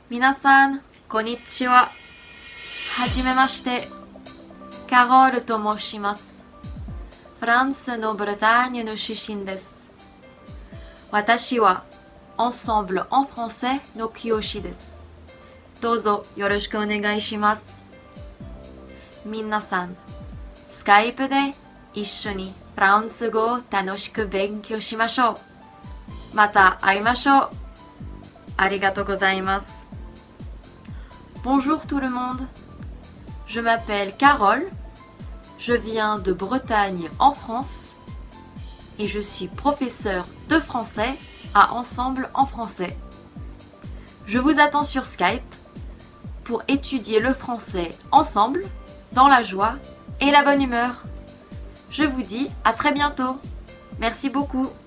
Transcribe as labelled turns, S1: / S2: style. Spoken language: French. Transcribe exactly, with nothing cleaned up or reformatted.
S1: 皆さん、こんにちは。はじめまして。カロルと申します。フランスのブルターニュの出身です。私は Ensemble en français のKiyoshiです。どうぞよろしくお願いします。皆さん、スカイプで一緒にフランス語を楽しく勉強しましょう。また会いましょう。ありがとうございます。Bonjour tout le monde. Je m'appelle Carole. Je viens de Bretagne en France et je suis professeure de français à Ensemble en français. Je vous attends sur Skype pour étudier le français ensemble dans la joie et la bonne humeur. Je vous dis à très bientôt. Merci beaucoup.